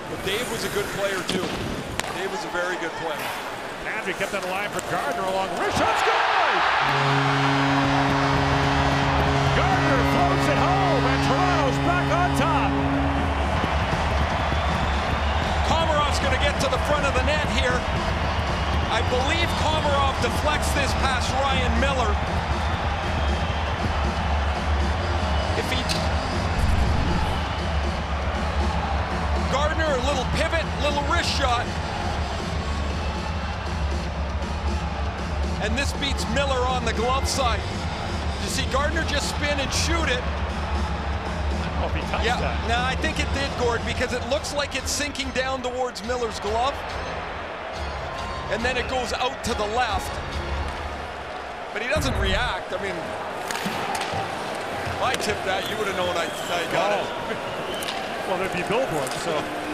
But Dave was a good player too. Dave was a very good player. Andrew kept that line for Gardiner along wrist shot, scores! Gardiner floats it home, and Toronto's back on top. Komarov's going to get to the front of the net here. I believe Komarov deflects this past Ryan Miller. If he... Gardiner, a little pivot, little wrist shot. And this beats Miller on the glove side. You see Gardiner just spin and shoot it. Oh, if he touched that. No, I think it did, Gord, because it looks like it's sinking down towards Miller's glove. And then it goes out to the left. But he doesn't react. I mean, if I tipped that, you would have known I got it. Well, there'd be billboards, so.